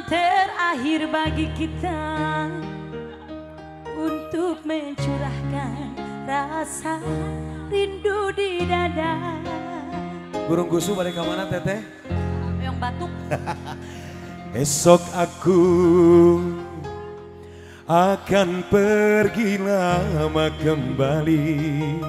terakhir bagi kita untuk mencurahkan rasa rindu di dada. Burung gusu balik ke mana teteh? Yang batuk. Esok aku akan pergi lama kembali.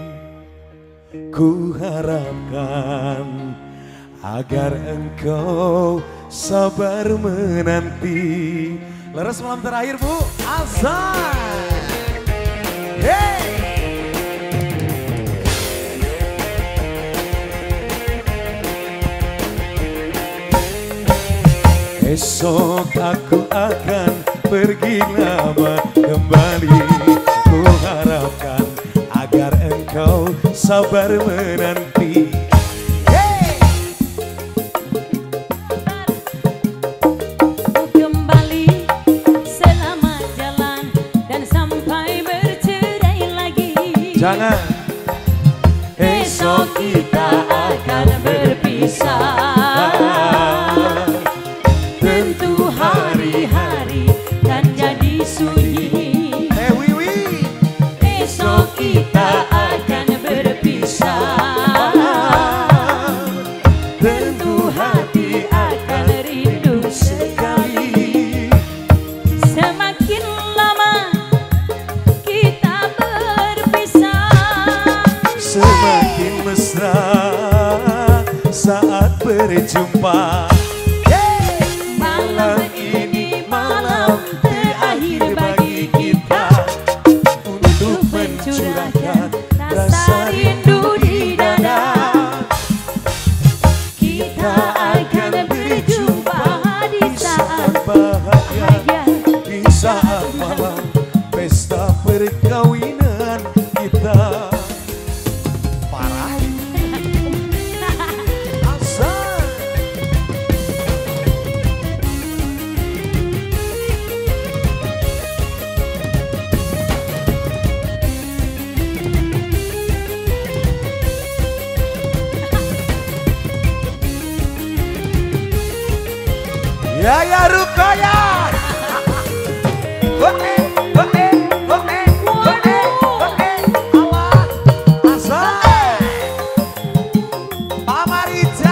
Ku harapkan agar engkau sabar menanti. Leres malam terakhir Bu, Azan. Hey! Esok aku akan pergi lama kembali. Ku harapkan agar engkau sabar menanti. Jangan. Esok kita akan berpisah. Tentu hari-hari kan jadi sunyi. Wiwi. Esok kita akan berpisah. Tentu hati akan rindu sekali. Semakin lama kita semakin mesra saat berjumpa. Malam ini malam terakhir bagi kita untuk mencurahkan rasa rindu di dada. Kita akan berjumpa di saat bahagia, di saat malam pesta perkawinan kita. Ya Rukoya. Allah Azan. Pak Marija.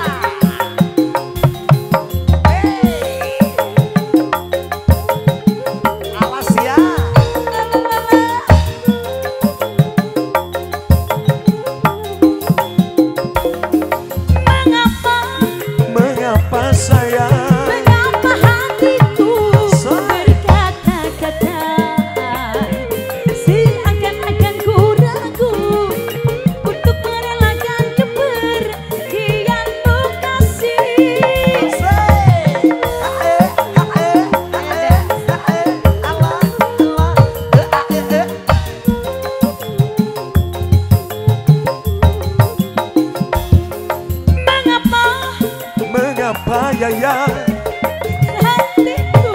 Alas ya. Mengapa saya ya hatiku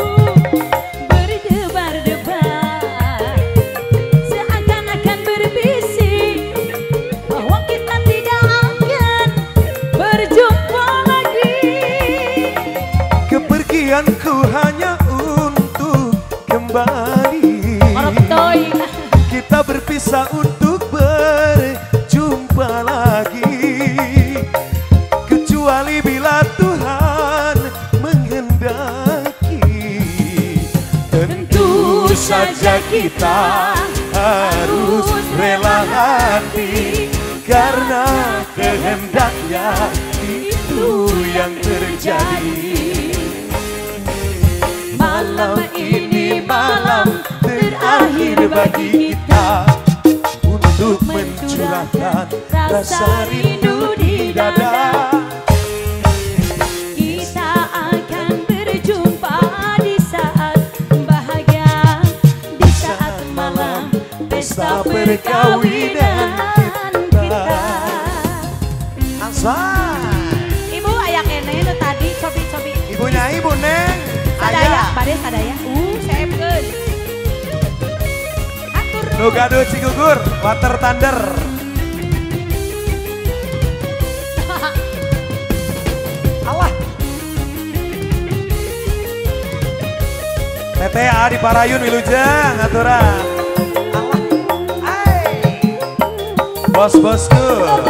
berdebar-debar, seakan-akan berbisik bahwa kita tidak akan berjumpa lagi. Kepergianku hanya untuk kembali. Kita berpisah untuk berjumpa lagi. Kecuali bila Tuhan menghendaki. Tentu saja kita harus rela hati, karena kehendaknya itu yang terjadi. Malam ini malam terakhir bagi kita untuk mencurahkan rasa rindu di dada. Kita akan berjumpa di saat bahagia, di saat malam pesta perkawinan kita. Azan. Ibu ayak ene itu tadi cobi-cobi. Ibunya ibu Neng. Sadaya, pada sadaya. Saya pun. Atur. Nu gaduh Cigugur, Water Thunder. Allah. Teteh Adi Parayun Wilujeng aturan. Bos-bosku.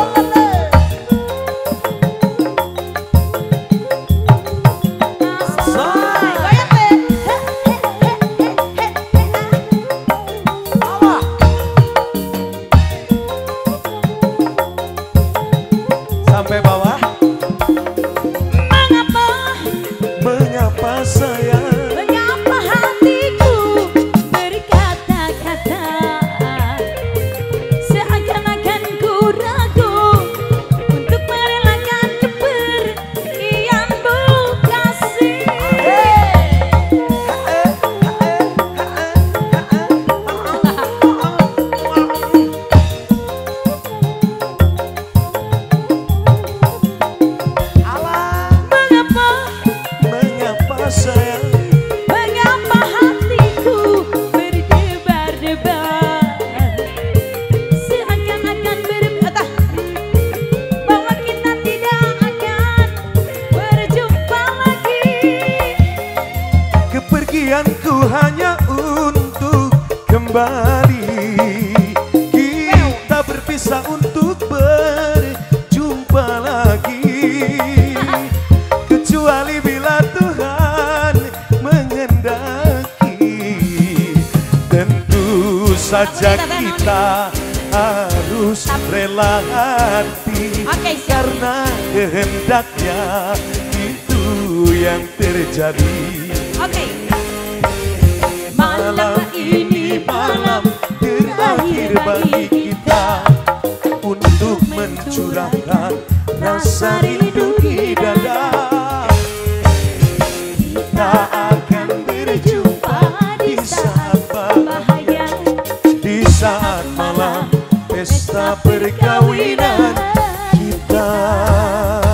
Sampai bawah. Mengapa saya? Mengapa hatiku berkata-kata seakan-akan ku ragu untuk merelakan kepergianmu kasih. Mengapa sayang? Mengapa hatiku berdebar-debar seakan-akan bahwa kita tidak akan berjumpa lagi. Kepergianku hanya untuk kembali. Kita berpisah untuk berjumpa lagi. Kecuali bila Tuhan menghendaki, tentu saja kita harus rela hati. Karena kehendaknya itu yang terjadi. Malam ini malam terakhir bagi kita untuk mencurahkan rasa rindu di dada. Kita akan berjumpa di saat bahagia, di saat malam pesta perkawinan kita.